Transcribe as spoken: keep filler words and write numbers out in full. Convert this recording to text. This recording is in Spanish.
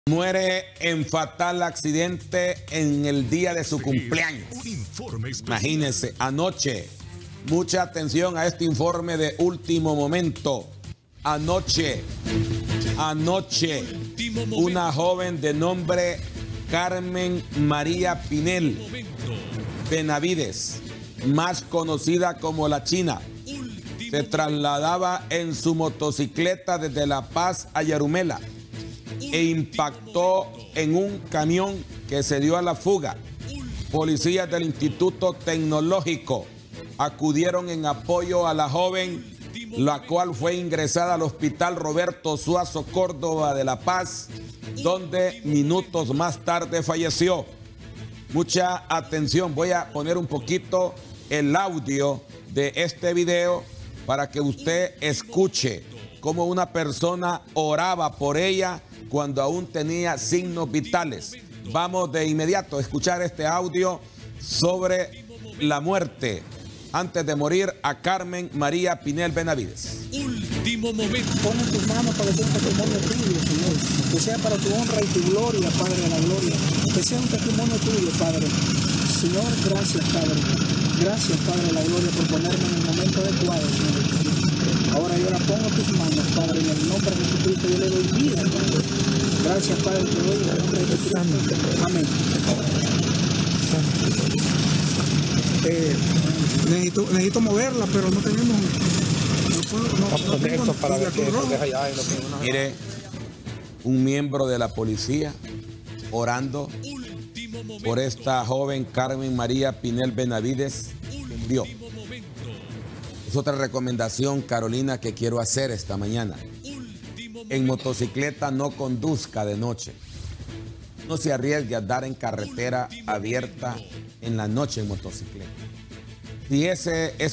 Muere en fatal accidente en el día de su cumpleaños. Imagínense, anoche. Mucha atención a este informe de último momento. Anoche, anoche, una joven de nombre Carmen María Pinel Benavides, más conocida como La China, se trasladaba en su motocicleta desde La Paz a Yarumela e impactó en un camión que se dio a la fuga. Policías del Instituto Tecnológico acudieron en apoyo a la joven, la cual fue ingresada al Hospital Roberto Suazo Córdoba de La Paz, donde minutos más tarde falleció. Mucha atención, voy a poner un poquito el audio de este video para que usted escuche cómo una persona oraba por ella cuando aún tenía signos vitales. Vamos de inmediato a escuchar este audio sobre la muerte antes de morir a Carmen María Pinel Benavides. Último momento. Pon en tus manos para decir un testimonio tuyo, Señor. Que sea para tu honra y tu gloria, Padre de la gloria. Que sea un testimonio tuyo, Padre. Señor, gracias, Padre. Gracias, Padre de la gloria, por ponerme en el momento adecuado, Señor. Ahora yo la pongo en tus manos, Padre, en el nombre de Jesucristo yo le doy vida, Padre. Gracias, Padre, te doy en el nombre de Jesucristo. Amén. Eh, necesito, necesito moverla, pero no tenemos... No puedo, no, no tengo, para ver que roja. deja allá y lo que uno... Mire, un miembro de la policía orando por esta joven Carmen María Pinel Benavides que murió. Es otra recomendación, Carolina, que quiero hacer esta mañana. En motocicleta no conduzca de noche. No se arriesgue a andar en carretera abierta en la noche en motocicleta. Si ese es